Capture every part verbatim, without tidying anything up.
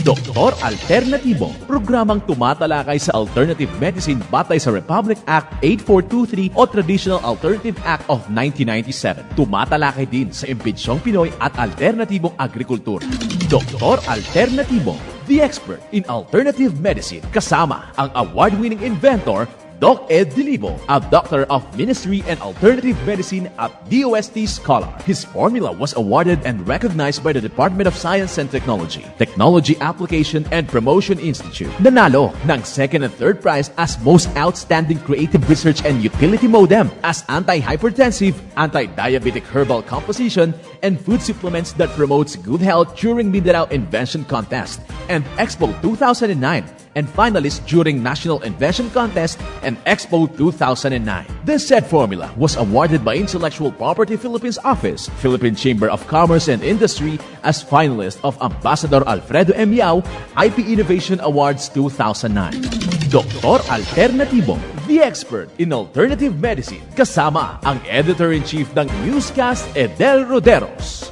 Doktor Alternatibo, programang tumatalakay sa alternative medicine batay sa Republic Act eight four two three o Traditional Alternative Act of nineteen ninety-seven. Tumatalakay din sa impinsyong Pinoy at alternatibong agrikultura. Doktor Alternatibo, the expert in alternative medicine, kasama ang award-winning inventor Doc Ed Dilibo, a doctor of ministry and alternative medicine at D O S T Scholar. His formula was awarded and recognized by the Department of Science and Technology, Technology Application and Promotion Institute. Nanalo ng second and third prize as Most Outstanding Creative Research and Utility Modem, as anti-hypertensive, anti-diabetic herbal composition, and food supplements that promotes good health during Mindanao Invention Contest and Expo two thousand nine, and finalist during National Invention Contest and Expo two thousand nine. This said formula was awarded by Intellectual Property Philippines Office, Philippine Chamber of Commerce and Industry as finalist of Ambassador Alfredo M. Yao I P Innovation Awards two thousand nine. Doktor Alternatibo, the expert in alternative medicine, kasama ang Editor-in-Chief ng Newscast, Edel Roderos.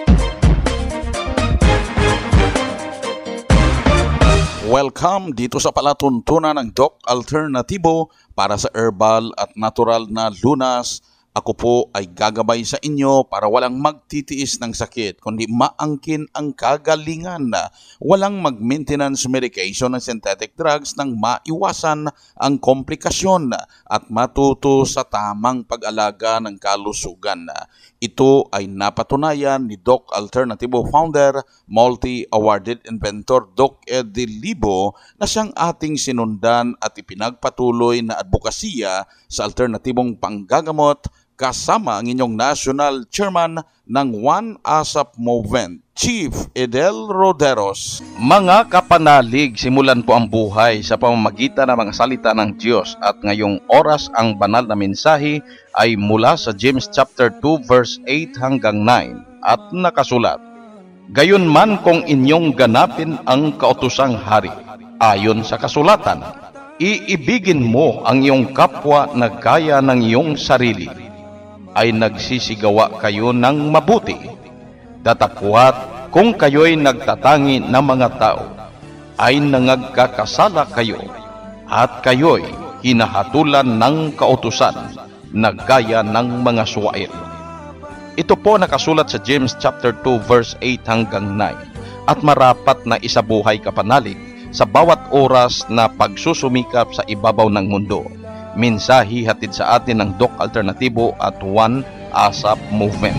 Welcome dito sa palatuntunan ng Doc Alternatibo para sa herbal at natural na lunas. Ako po ay gagabay sa inyo para walang magtitiis ng sakit, kundi maangkin ang kagalingan. Walang mag-maintenance medication ng synthetic drugs nang maiwasan ang komplikasyon at matuto sa tamang pag-alaga ng kalusugan. Ito ay napatunayan ni Doc Alternatibo founder, multi-awarded inventor Doc Ed Dilibo na siyang ating sinundan at ipinagpatuloy na advokasya sa alternatibong panggagamot kasama ang inyong National Chairman ng One ASAP Movement, Chief Edel Roderos. Mga kapanalig, simulan po ang buhay sa pamamagitan ng mga salita ng Diyos at ngayong oras ang banal na mensahe ay mula sa James chapter two verse eight hanggang nine at nakasulat, gayon man kung inyong ganapin ang kautusang hari, ayon sa kasulatan, iibigin mo ang iyong kapwa na gaya ng iyong sarili, ay nagsisigawa kayo ng mabuti. Datapwat kung kayo'y nagtatangi ng mga tao, ay nangagkakasala kayo, at kayo'y hinahatulan ng kautusan na gaya ng mga suwair. Ito po nakasulat sa James chapter two verse eight hanggang nine at marapat na isabuhay kapanalig sa bawat oras na pagsusumikap sa ibabaw ng mundo. Mensahe hatid sa atin ng Doc Alternatibo at One ASAP Movement.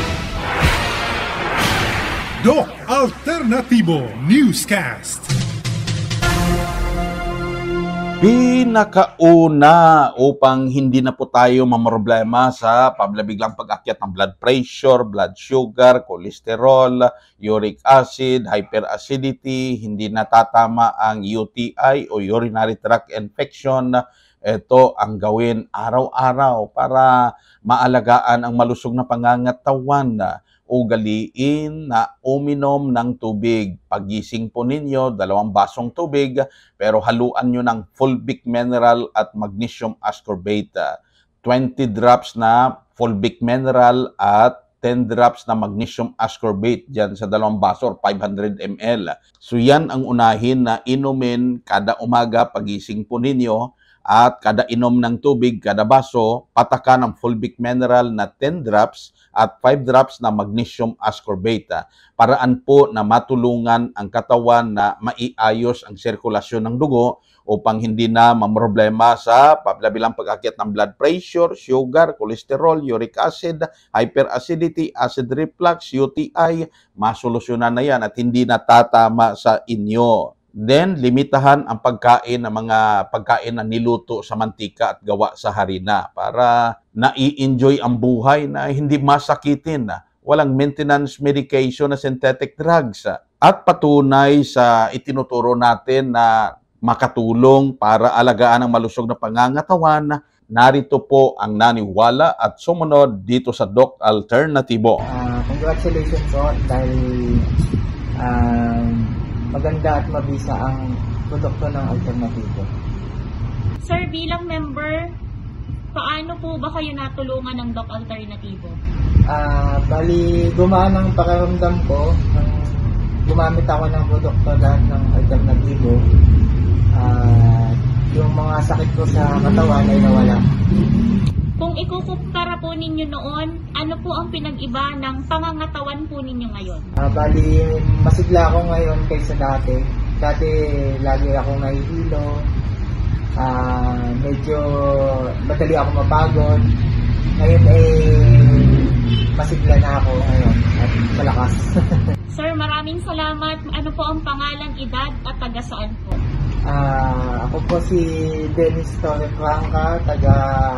Doc Alternatibo Newscast. Pinakauna upang hindi na po tayo mamroblema sa pabiglang pag-akyat ng blood pressure, blood sugar, cholesterol, uric acid, hyperacidity, hindi natatama ang U T I o urinary tract infection. Ito ang gawin araw-araw para maalagaan ang malusog na pangangatawan. Ugaliin na uminom ng tubig. Pagising po ninyo, dalawang basong tubig, pero haluan nyo ng fulvic mineral at magnesium ascorbate. twenty drops na fulvic mineral at ten drops na magnesium ascorbate dyan sa dalawang baso or five hundred milliliters. So yan ang unahin na inumin kada umaga pagising po ninyo. At kada inom ng tubig, kada baso, patakan ng fulvic mineral na ten drops at five drops na magnesium ascorbate. Paraan po na matulungan ang katawan na maiayos ang sirkulasyon ng dugo upang hindi na mamroblema sa pabilang pag-akyat ng blood pressure, sugar, cholesterol, uric acid, hyperacidity, acid reflux, U T I. Masolusyonan na yan at hindi natatama sa inyo. Then, limitahan ang pagkain ng mga pagkain na niluto sa mantika at gawa sa harina para nai-enjoy ang buhay na hindi masakitin. Walang maintenance medication na synthetic drugs. At patunay sa itinuturo natin na makatulong para alagaan ang malusog na pangangatawan, narito po ang naniwala at sumunod dito sa Doc Alternatibo. Uh, congratulations po dahil um, maganda at mabisa ang produkto ng Alternatibo. Sir, bilang member, paano po ba kayo natulungan ng Doc Alternatibo? Ah, uh, bali gumaan ang pakiramdam ko ng gumamit ako ng produkto lahat ng alternatibo. At yung mga sakit ko sa katawan ay nawala. Kung ikukumpara po ninyo noon, ano po ang pinag-iba ng pangangatawan po ninyo ngayon? Uh, bali, masigla ako ngayon kaysa dati. Dati lagi akong nahihilo. Uh, medyo madali ako mapagod. Ngayon eh, masigla na ako ngayon at malakas. Sir, maraming salamat. Ano po ang pangalan, edad at taga saan po? Uh, ako po si Dennis Torrefranca, taga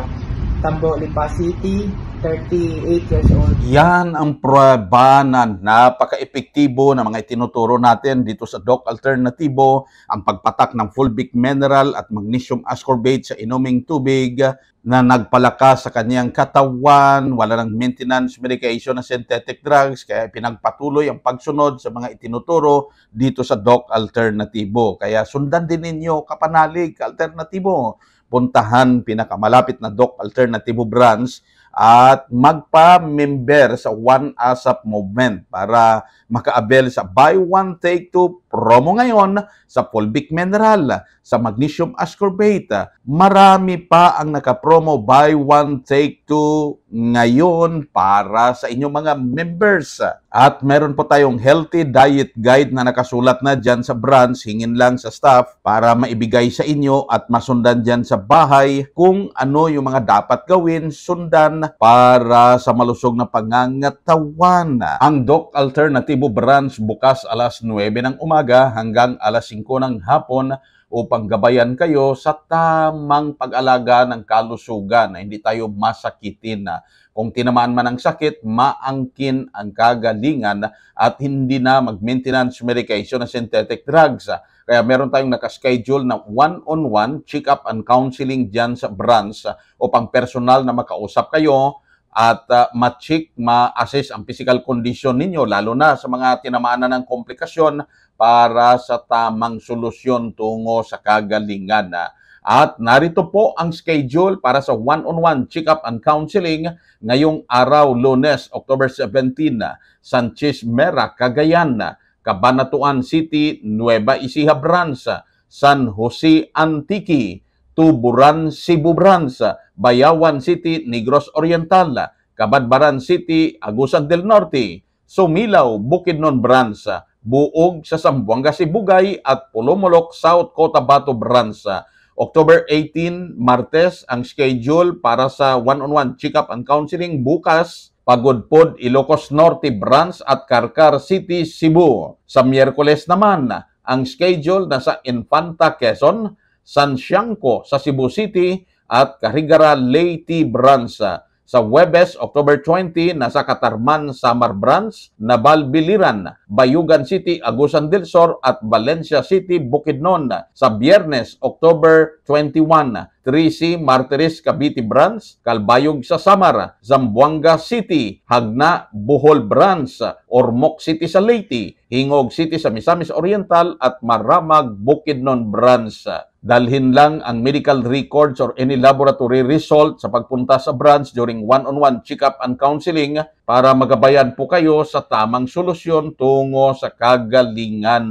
Tambo, Lipa City, thirty-eight years old. Yan ang prueba na napaka-epektibo na mga itinuturo natin dito sa Doc Alternatibo, ang pagpatak ng fulvic mineral at magnesium ascorbate sa inuming tubig na nagpalakas sa kanyang katawan, wala ng maintenance medication na synthetic drugs, kaya pinagpatuloy ang pagsunod sa mga itinuturo dito sa Doc Alternatibo. Kaya sundan din ninyo, kapanalig, Alternatibo. Puntahan pinakamalapit na Doc Alternatibo branch at magpa-member sa One A S A P movement para maka-avail sa buy one take two promo ngayon sa fulvic mineral, sa magnesium ascorbate. Marami pa ang naka-promo buy one take two ngayon para sa inyong mga members. At meron po tayong healthy diet guide na nakasulat na dyan sa branch. Hingin lang sa staff para maibigay sa inyo at masundan dyan sa bahay kung ano yung mga dapat gawin, sundan para sa malusog na pangangatawan. Ang Doc Alternatibo branch bukas alas nuwebe ng umaga hanggang alas singko ng hapon upang gabayan kayo sa tamang pag-alaga ng kalusugan na hindi tayo masakitin. Kung tinamaan man ang sakit, maangkin ang kagalingan at hindi na mag-maintenance medication na synthetic drugs. Kaya meron tayong nakaschedule na one-on-one check-up and counseling dyan sa branch upang personal na makausap kayo at uh, ma-check, ma-assess ang physical condition ninyo, lalo na sa mga tinamaan na ng komplikasyon para sa tamang solusyon tungo sa kagalingan. At narito po ang schedule para sa one-on-one check-up and counseling ngayong araw, Lunes, October seventeenth, Sanchez Mera, Cagayan, Cabanatuan City, Nueva Ecija Branch, San Jose Antique, Tuburan, Cebu Branch, Bayawan City, Negros Oriental, Cabadbaran City, Agusan del Norte, Sumilaw, Bukidnon Branch, Buog sa Zamboanga Sibugay at Pulumulok, South Cotabato Branch. October eighteenth, Martes, ang schedule para sa one-on-one check-up and counseling bukas, Pagudpod, Ilocos Norte Branch at Carcar City, Cebu. Sa Miyerkules naman, ang schedule nasa Infanta, Quezon, San Siangco sa Cebu City at Carigara, Leyte Branch. Sa Huwebes, October twentieth, nasa Catarman, Samar Branch, Nabalbiliran, Bayugan City, Agusan del Sur at Valencia City, Bukidnon. Sa Biyernes, October twenty-first, Trisi, Martires, Cavite Branch, Calbayog sa Samar, Zamboanga City, Hagna, Bohol Branch, Ormoc City sa Leyte, Hingog City sa Misamis Oriental at Maramag, Bukidnon Branch. Dalhin lang ang medical records or any laboratory result sa pagpunta sa branch during one-on-one check-up and counseling para magabayan po kayo sa tamang solusyon tungo sa kagalingan.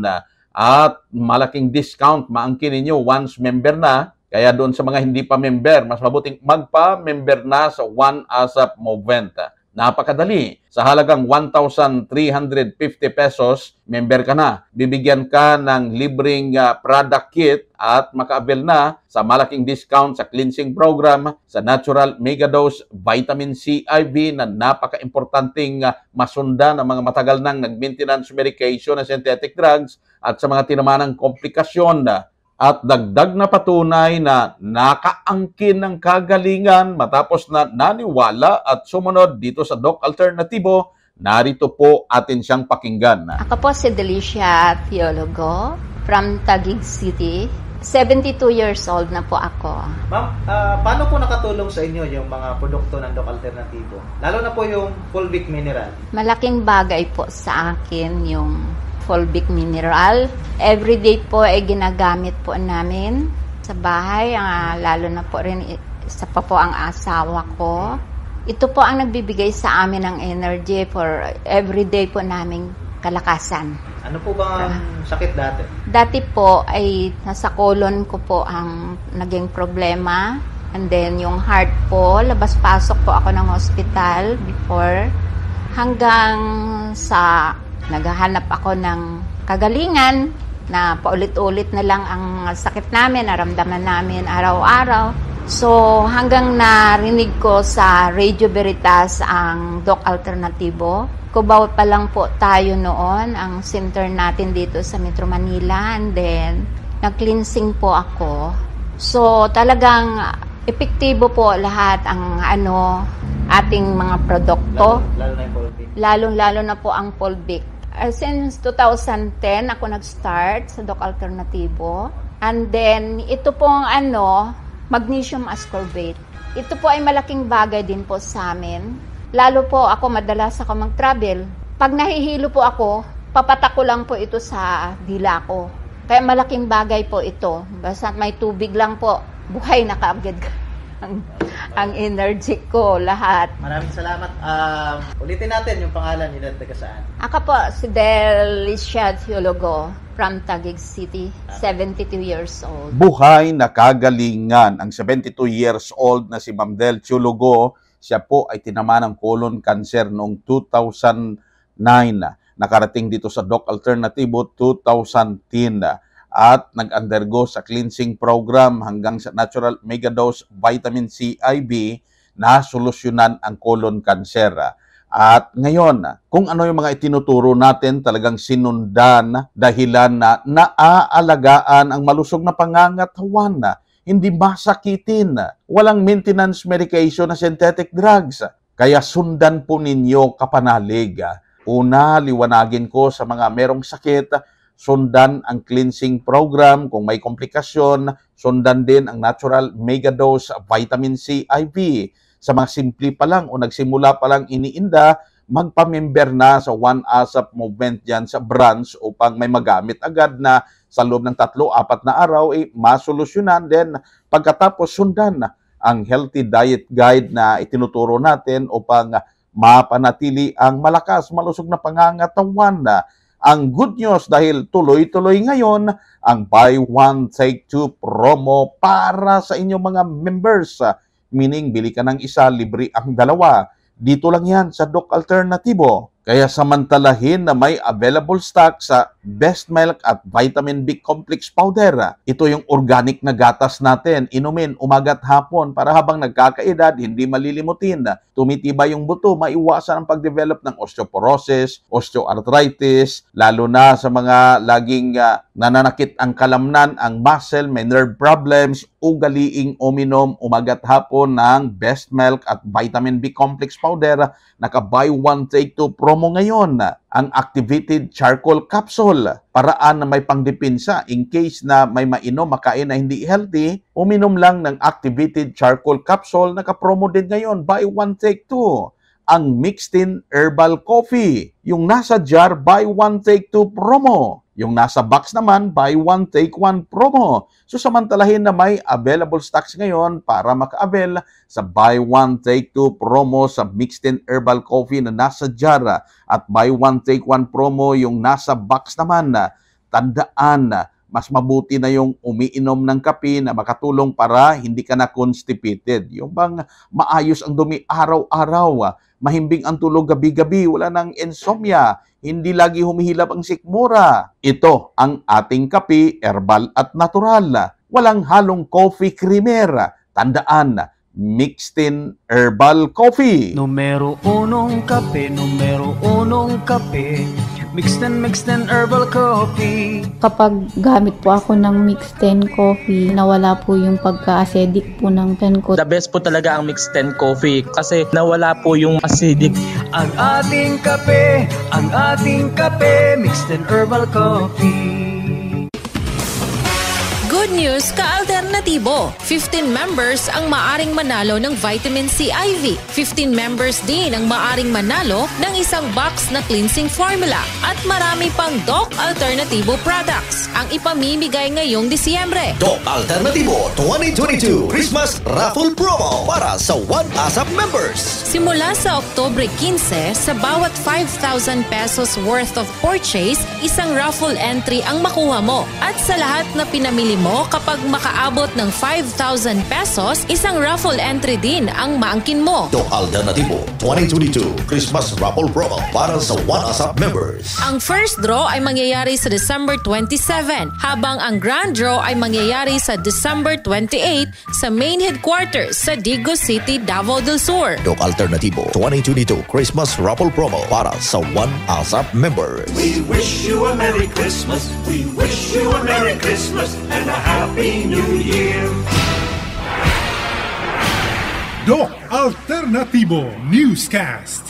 At malaking discount maangkin ninyo once member na. Kaya doon sa mga hindi pa member, mas mabuting magpa-member na sa One A S A P movement. Napakadali. Sa halagang one thousand three hundred fifty pesos, member ka na. Bibigyan ka ng libreng uh, product kit at maka-avail na sa malaking discount sa cleansing program, sa Natural Megadose Vitamin C I V na napaka-importanting uh, masundan ng mga matagal nang nag-maintenance medication na synthetic drugs at sa mga tinamanang komplikasyon. At dagdag na patunay na nakaangkin ng kagalingan matapos na naniwala at sumunod dito sa Doc Alternatibo. Narito po atin siyang pakinggan. Ako po si Delicia Theologo from Taguig City. seventy-two years old na po ako. Ma'am, uh, paano po nakatulong sa inyo yung mga produkto ng Doc Alternatibo? Lalo na po yung fulvic mineral. Malaking bagay po sa akin yung fulvic mineral. Everyday po ay ginagamit po namin sa bahay, uh, lalo na po rin sa pa po ang asawa ko. Ito po ang nagbibigay sa amin ng energy for everyday po naming kalakasan. Ano po ba ang sakit dati? Dati po ay nasa colon ko po ang naging problema. And then yung heart po, labas-pasok po ako ng hospital before. Hanggang sa naghahanap ako ng kagalingan na paulit-ulit na lang ang sakit namin, naramdaman namin araw-araw. So hanggang narinig ko sa Radio Veritas ang Doc Alternatibo. Cubao pa lang po tayo noon, ang center natin dito sa Metro Manila, and then nag-cleansing po ako. So talagang epektibo po lahat ang ano ating mga produkto. Lalo, lalo na yung Volvic. Lalong-lalo na po ang Volvic. Uh, since two thousand ten ako nag-start sa Doc Alternatibo. And then ito pong ano, magnesium ascorbate. Ito po ay malaking bagay din po sa amin. Lalo po ako, madalas ako mag-travel. Pag nahihilo po ako, papatak ko lang po ito sa dila ko. Kaya malaking bagay po ito. Basta may tubig lang po, buhay na kaagad ang, ang energy ko, lahat. Maraming salamat. Um, ulitin natin yung pangalan nila, taga saan? Ako po, si Delicia Theologo from Taguig City, seventy-two years old. Buhay na kagalingan ang seventy-two years old na si Ma'am Del Chulugo. Siya po ay tinamaan ng colon cancer noong two thousand nine. Nakarating dito sa Doc Alternatibo two thousand ten at nag-undergo sa cleansing program hanggang sa natural megadose vitamin C I V na solusyonan ang colon cancer. At ngayon, kung ano yung mga itinuturo natin, talagang sinundan dahilan na naaalagaan ang malusog na pangangatawan, hindi masakitin, walang maintenance medication na synthetic drugs. Kaya sundan po ninyo kapanalig. Una, liwanagin ko sa mga merong sakit, sundan ang cleansing program. Kung may komplikasyon, sundan din ang natural megadose vitamin C I V. Sa mga simple pa lang o nagsimula pa lang iniinda, magpa-member na sa One ASAP movement dyan sa branch upang may magamit agad na sa loob ng tatlo, apat na araw, eh, masolusyonan. Then, pagkatapos sundan ang healthy diet guide na itinuturo natin upang mapanatili ang malakas, malusog na pangangatawan. Ang good news dahil tuloy-tuloy ngayon ang buy one, take two promo para sa inyong mga members. Meaning, bili ka ng isa, libre ang dalawa. Dito lang yan sa Doc Alternatibo. Kaya samantalahin na may available stock sa Best Milk at Vitamin B Complex Powder. Ito yung organic na gatas natin. Inumin umagat hapon para habang nagkakaedad, hindi malilimutin. Tumitibay yung buto, maiwasan ang pagdevelop ng osteoporosis, osteoarthritis, lalo na sa mga laging uh, nananakit ang kalamnan, ang muscle, may nerve problems, ugaliing uminom umagat hapon ng Best Milk at Vitamin B Complex Powder. Naka-buy one, take two promo ngayon. Ang activated charcoal capsule, paraan na may pangdepensa in case na may mainom, makain na hindi healthy, uminom lang ng activated charcoal capsule, naka-promo din ngayon, buy one, take two. Ang mixed in herbal coffee, yung nasa jar, buy one, take two promo. Yung nasa box naman, buy one, take one promo. So samantalahin na may available stocks ngayon para maka-avail sa buy one, take two promo sa mixed in herbal coffee na nasa jar at buy one, take one promo yung nasa box naman. Tandaan, mas mabuti na yung umiinom ng kape na makatulong para hindi ka na constipated. Yung bang maayos ang dumi araw-araw, mahimbing ang tulog gabi-gabi, wala nang insomnia, hindi lagi humihilap ang sikmura. Ito ang ating kape, herbal at natural. Walang halong coffee creamer. Tandaan, mixed in herbal coffee. Numero unong kape, numero unong kape, mixed and mixed and herbal coffee. Kapag gamit po ako ng mixed ten coffee, nawala po yung pagka-acidic po ng ten ko. The best po talaga ang mixed ten coffee kasi nawala po yung acidic. Ang ating kape, ang ating kape, mixed and herbal coffee. Good news ka-alternatibo. fifteen members ang maaring manalo ng Vitamin C I V. fifteen members din ang maaring manalo ng isang box na cleansing formula. At marami pang Doc Alternatibo products ang ipamimigay ngayong Disyembre. Doc Alternatibo twenty twenty-two Christmas Raffle Promo para sa One ASAP members. Simula sa Oktubre quince, sa bawat five thousand pesos worth of purchase, isang raffle entry ang makuha mo. At sa lahat na pinamili mo kapag makaabot ng five thousand pesos, isang raffle entry din ang maangkin mo. Doc Alternatibo twenty twenty-two Christmas Raffle Promo para sa One ASAP members. Ang first draw ay mangyayari sa December twenty-seven, habang ang grand draw ay mangyayari sa December twenty-eight sa main headquarters sa Digo City, Davao del Sur. Doc Alternatibo twenty twenty-two Christmas Raffle Promo para sa One ASAP members. We wish you a Merry Christmas. We wish you a Merry Christmas and a Happy New Year. Doc Alternatibo Newscast.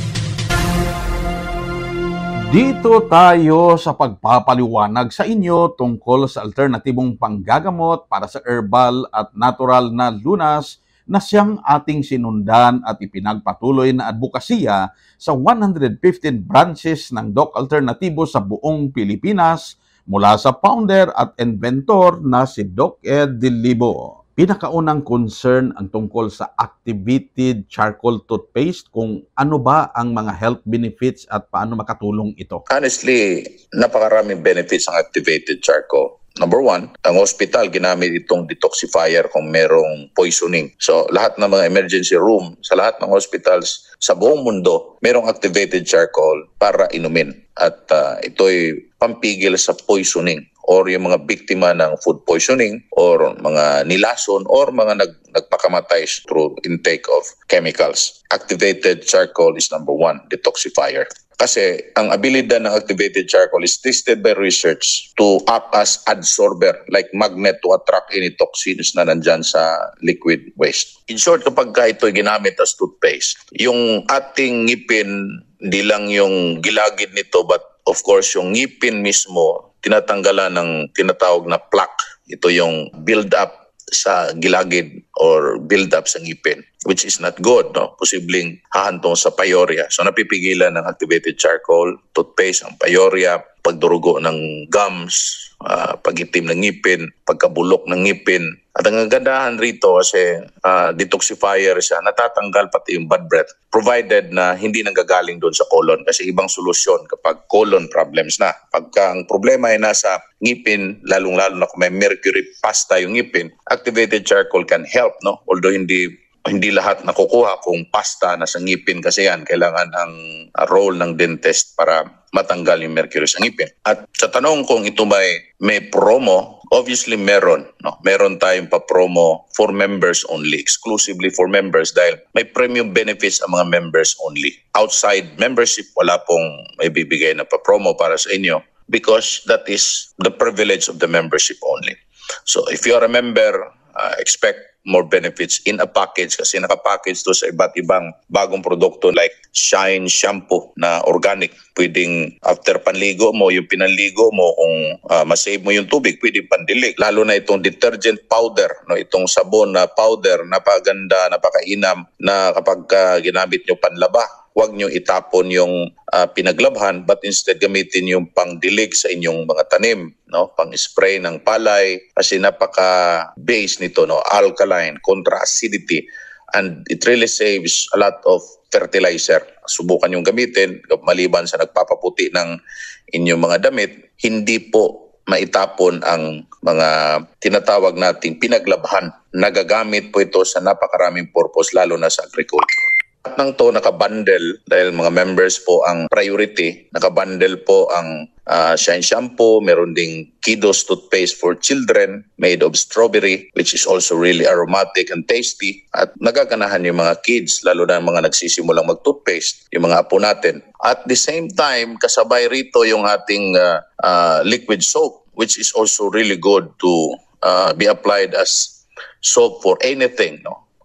Dito tayo sa pagpapaliwanag sa inyo tungkol sa alternatibong panggagamot para sa herbal at natural na lunas na siyang ating sinundan at ipinagpatuloy na advokasya sa one hundred fifteen branches ng Doc Alternatibo sa buong Pilipinas mula sa founder at inventor na si Doc Ed Dilibo. Pinakaunang concern ang tungkol sa activated charcoal toothpaste, kung ano ba ang mga health benefits at paano makatulong ito. Honestly, napakaraming benefits ang activated charcoal. Number one, ang hospital ginamit itong detoxifier kung merong poisoning. So lahat ng mga emergency room, sa lahat ng hospitals sa buong mundo, merong activated charcoal para inumin. At uh, ito'y pampigil sa poisoning or yung mga biktima ng food poisoning or mga nilason or mga nag, nagpakamatay through intake of chemicals. Activated charcoal is number one, detoxifier. Kasi ang abilidad ng activated charcoal is tested by research to act as adsorber, like magnet to attract any toxins na nandyan sa liquid waste. In short, kapag ka ito'y ginamit as toothpaste, yung ating ngipin, hindi lang yung gilagid nito, but of course, yung ngipin mismo, tinatanggalan ng tinatawag na plaque. Ito yung build-up sa gilagid or build-up sa ngipin, which is not good. No? Posibleng hahantong sa pyorrhea. So napipigilan ng activated charcoal, toothpaste, ang pyorrhea, pagdurugo ng gums, uh, pagitim ng ngipin, pagkabulok ng ngipin. At ang kagandahan rito kasi uh, detoxifier siya, natatanggal pati yung bad breath, provided na hindi nanggagaling doon sa colon. Kasi ibang solusyon kapag colon problems na. Pagka ang problema ay nasa ngipin, lalong-lalo na kung may mercury pasta yung ngipin, activated charcoal can help, no? Although hindi hindi lahat nakukuha kung pasta na sa ngipin kasi yan, kailangan ang uh, role ng dentist para matanggal yung mercury sa ngipin. At sa tanong kung ito may, may promo, obviously meron. No? Meron tayong pa-promo for members only, exclusively for members dahil may premium benefits ang mga members only. Outside membership, wala pong may bibigay na pa-promo para sa inyo because that is the privilege of the membership only. So if you are a member, uh, expect more benefits in a package kasi nakapackage to sa iba't ibang bagong produkto like Shine Shampoo na organic. Pwedeng after panligo mo, yung pinanligo mo, kung uh, masave mo yung tubig, pwedeng pandilig. Lalo na itong detergent powder, no? Itong sabon na powder, napaganda, napakainam na kapag uh, ginamit nyo panlaba, huwag nyo itapon yung uh, pinaglabhan but instead gamitin yung pangdilig sa inyong mga tanim, no? Pang-spray ng palay kasi napaka-base nito, no? Alkaline, contra acidity, and it really saves a lot of fertilizer. Subukan yung gamitin maliban sa nagpapaputi ng inyong mga damit, hindi po maitapon ang mga tinatawag nating pinaglabhan. Nagagamit po ito sa napakaraming purpose lalo na sa agriculture. At nang to nakabundle dahil mga members po ang priority, nakabundle po ang uh, Shine Shampoo, meron ding Kiddos toothpaste for children made of strawberry which is also really aromatic and tasty at nagaganahan yung mga kids lalo na mga nagsisimulang mag-toothpaste, yung mga apo natin. At the same time, kasabay rito yung ating uh, uh, liquid soap which is also really good to uh, be applied as soap for anything, no?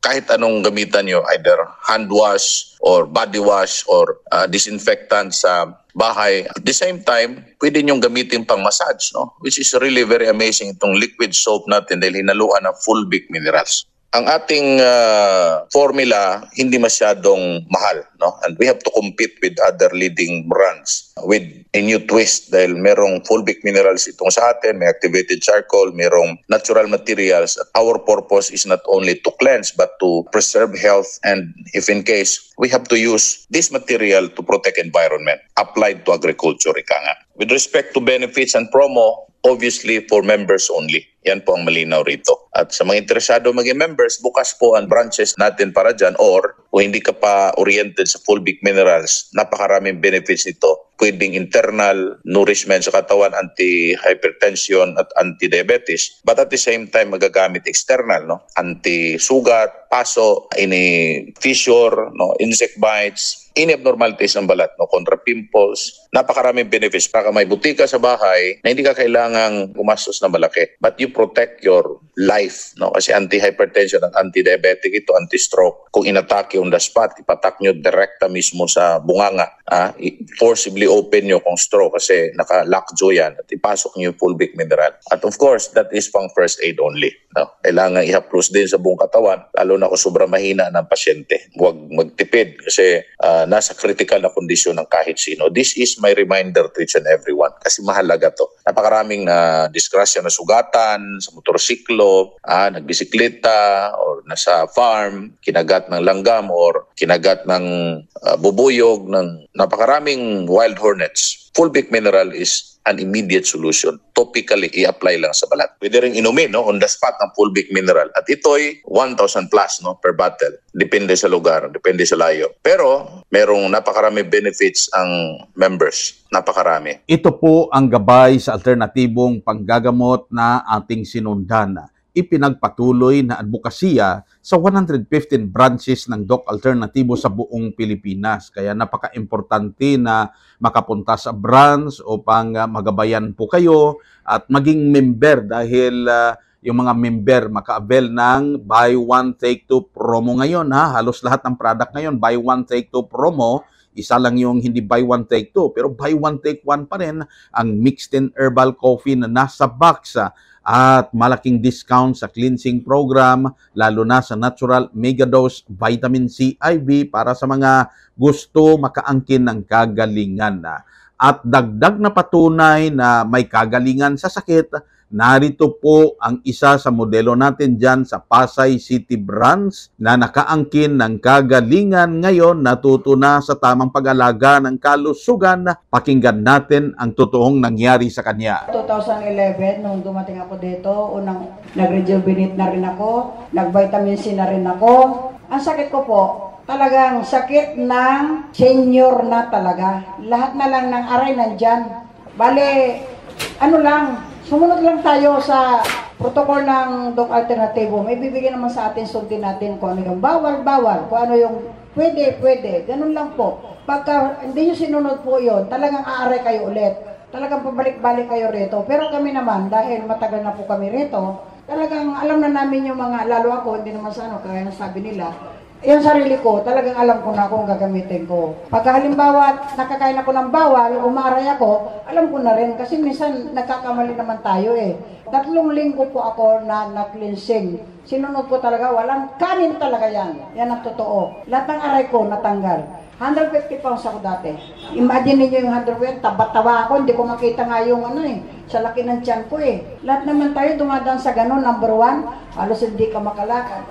kahit anong gamitan nyo, either hand wash or body wash or uh, disinfectant sa bahay. At the same time, pwede nyong gamitin pang massage, no? Which is really very amazing itong liquid soap natin dahil hinaluan ng fulvic minerals. Ang ating uh, formula hindi masyadong mahal, no? And we have to compete with other leading brands with a new twist dahil merong fulvic minerals itong sa atin, may activated charcoal, merong natural materials. Our purpose is not only to cleanse but to preserve health, and if in case we have to use this material to protect environment applied to agriculture, ika nga. With respect to benefits and promo, obviously for members only. Yan po ang malinaw rito. At sa mga interesado maging members, bukas po ang branches natin para dyan, or kung hindi ka pa oriented sa fulvic minerals, napakaraming benefits nito. Pwedeng internal nourishment sa katawan, anti-hypertension at anti-diabetes. But at the same time, magagamit external, no? Anti-sugat, paso, any fissure, no? Insect bites, any abnormalities ng balat, no? Contra pimples. Napakaraming benefits. Para may butika sa bahay na hindi ka kailangang gumastos na malaki. But you protect your life, no? Kasi anti-hypertension at anti-diabetic ito, anti-stroke. Kung inatake on the spot, ipatak nyo direkta mismo sa bunganga. Ah, forcibly open nyo kung stroke kasi naka-lockjaw yan at ipasok nyo yung fulvic mineral. At of course, that is pang first aid only. No? Kailangan i-haplos din sa buong katawan, lalo na kung sobrang mahina ng pasyente. Huwag magtipid kasi uh, nasa critical na kondisyon ng kahit sino. This is my reminder to each and everyone kasi mahalaga to. Napakaraming na uh, disgrasya na sugatan sa motorsiklo, ah, nagbisikleta or nasa farm, kinagat ng langgam or kinagat ng uh, bubuyog, ng napakaraming wild hornets. Fulvic mineral is an immediate solution. Topically, i-apply lang sa balat. Pwede rin inumin, no, on the spot ng fulvic mineral. At ito'y one thousand plus, no, per bottle. Depende sa lugar, depende sa layo. Pero, merong napakarami benefits ang members. Napakarami. Ito po ang gabay sa alternatibong panggagamot na ating sinundan. Ipinagpatuloy na advokasya sa one hundred fifteen branches ng Doc Alternatibo sa buong Pilipinas. Kaya napaka-importante na makapunta sa branch upang uh, magabayan po kayo at maging member dahil uh, yung mga member maka-avail ng buy one take two promo ngayon. Ha? Halos lahat ng product ngayon buy one take two promo. Isa lang yung hindi buy one take two pero buy one take one pa rin ang mixed in herbal coffee na nasa box. At malaking discount sa cleansing program, lalo na sa Natural Megadose Vitamin C I V para sa mga gusto makaangkin ng kagalingan. At dagdag na patunay na may kagalingan sa sakit, narito po ang isa sa modelo natin dyan sa Pasay City Branch na nakaangkin ng kagalingan ngayon, natuto na sa tamang pag-alaga ng kalusugan. Pakinggan natin ang totoong nangyari sa kanya. twenty eleven, nung dumating ako dito, unang nag-rejuvenate na rin ako, nag-vitamin C na rin ako. Ang sakit ko po, talagang sakit ng senior na talaga. Lahat na lang ng aray nandyan. Bale, ano lang, sumunod lang tayo sa protocol ng Doc Alternatibo. May bibigyan naman sa atin, sundin natin kung ano yung bawal, bawal. Kung ano yung pwede, pwede. Ganun lang po. Pagka hindi nyo sinunod po yun, talagang aaray kayo ulit. Talagang pabalik-balik kayo rito. Pero kami naman, dahil matagal na po kami rito, talagang alam na namin yung mga, lalo ako, hindi naman sa ano, kaya nasabi nila, yung sarili ko, talagang alam ko na kung gagamitin ko. Pagka halimbawa, nakakain ako ng bawal, umaray ako, alam ko na rin. Kasi minsan, nagkakamali naman tayo eh. Tatlong linggo po ako na na-cleansing. Sinunod ko talaga, walang kanin talaga yan. Yan ang totoo. Lahat ng aray ko, natanggal. one hundred fifty pounds ako dati. Imagine niyo yung one hundred fifty, tabat-tawa ako, hindi ko makita nga yung ano eh, sa laki ng tiyan ko eh. Lahat naman tayo dumadaan sa ganun, number one, halos hindi ka makalakad.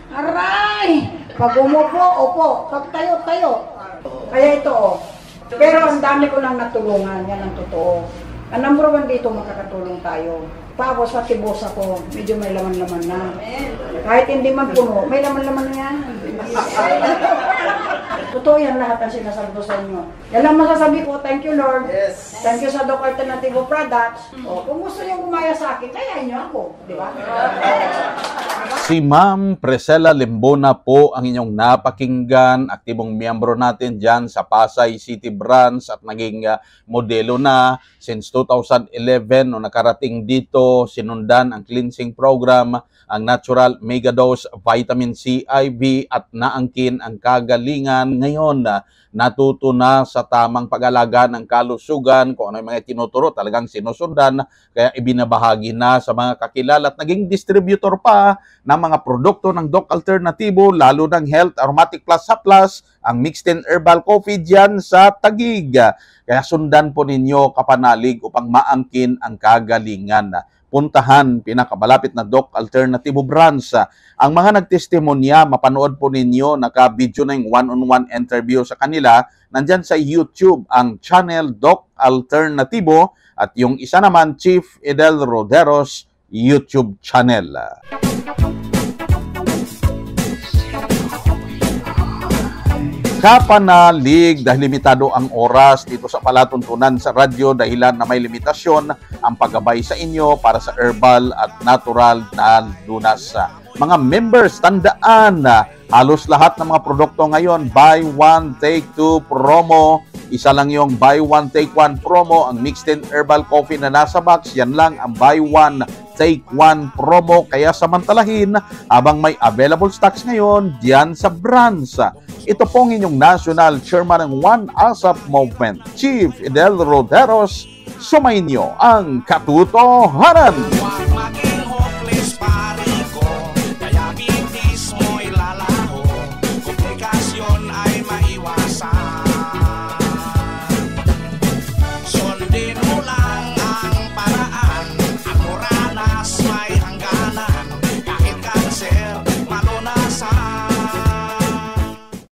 Aray! Pag umupo, upo. Pag tayo, tayo. Kaya ito oh. Pero ang dami ko lang natulungan, yan ang totoo. Ang number one dito, makakatulong tayo. Tapos sa tibos ako, medyo may laman-laman na. Kahit hindi man puno, may laman-laman na yan. Totoo yan lahat ang sinasabi ko sa inyo. Yan lang masasabi ko, thank you Lord. Yes. Thank you sa Doc Alternativo Products. O, kung gusto niyo gumaya sa akin, kaya niyo ako. Di ba? Si Ma'am Presela Limbona po ang inyong napakinggan, aktibong miyembro natin dyan sa Pasay City Branch at naging uh, modelo na since two thousand eleven nung nakarating dito, sinundan ang cleansing program, ang Natural Megadose Vitamin C I V at naangkin ang kagalingan. Ngayon, uh, natuto na sa tamang pag-alaga ng kalusugan, kung ano yung mga tinuturo, talagang sinusundan, kaya ibinabahagi na sa mga kakilala at naging distributor pa ng mga produkto ng Doc Alternativo, lalo ng Health Aromatic Plus sa Plus, ang Mixed in Herbal Coffee dyan sa Taguig. Kaya sundan po ninyo kapanalig upang maangkin ang kagalingan. Puntahan pinakamalapit na Doc Alternativo Branch. Ang mga nagtestimonya, mapanood po ninyo, naka-video na yung one-on-one interview sa kanila. Nandyan sa YouTube ang channel Doc Alternativo at yung isa naman, Chief Edel Roderos YouTube channel. Kapanalig dahil limitado ang oras dito sa palatuntunan sa radyo dahilan na may limitasyon ang paggabay sa inyo para sa herbal at natural na lunas. Mga members, tandaan na halos lahat ng mga produkto ngayon buy one take two promo. Isa lang yung buy one take one promo, ang Mixed in Herbal Coffee na nasa box, yan lang ang buy one take one promo. Kaya samantalahin habang may available stocks ngayon diyan sa branch. Ito pong inyong National Chairman ng One ASAP Movement, Chief Edel Roderos, sumayin niyo ang katotohanan.